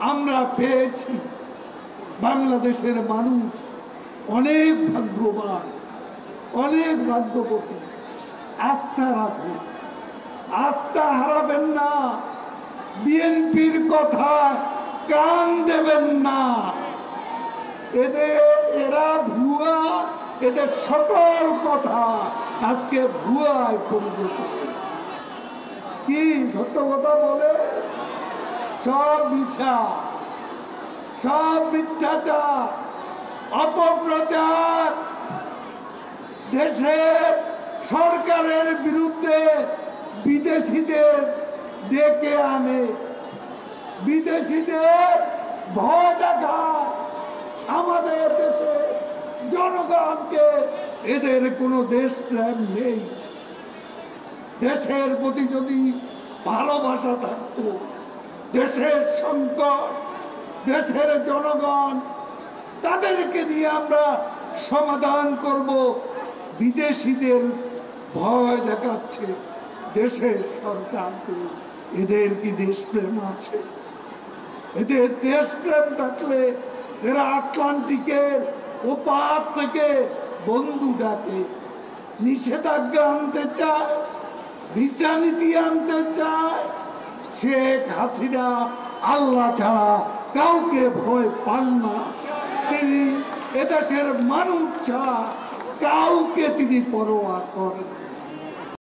আমরা পেয়েছি। বাংলাদেশের মানুষ অনেক ভাগ্যবান, অনেক ভাগ্যবতী। আস্থা রাখুন, আস্থা হারাবেন না। বিএনপির কথা কান দেবেন না। এরা ভুয়া, এদের সকল কথা আজকে ভুয়ায় পরিণত হয়েছে। কি সত্য কথা বলে? সব মিথ্যা, সব মিথ্যাচার, অপপ্রচার। দেশের সরকারের বিরুদ্ধে বিদেশিদের ডেকে আনে, বিদেশিদের ভয় দেখায় আমাদের দেশে জনগণকে। এদের কোনো দেশপ্রেম নেই। দেশের প্রতি যদি ভালোবাসা থাকতো, দেশের সংকট, দেশের জনগণ, তাদেরকে নিয়ে আমরা সমাধান করব। বিদেশিদের ভয় দেখাচ্ছে দেশের সরকারকে। এদের কি দেশপ্রেম আছে? এদের দেশপ্রেম থাকলে এরা আটলান্টিকের ওপার থেকে বন্ধু ডাকে, নিষেধাজ্ঞা আনতে চায়, ভিসা নীতি আনতে চায়। শেখ হাসিনা আল্লাহ ছাড়া কাউকে ভয় পান না। তিনি এদেশের মানুষ ছাড়া কাউকে তিনি পরোয়া করেন।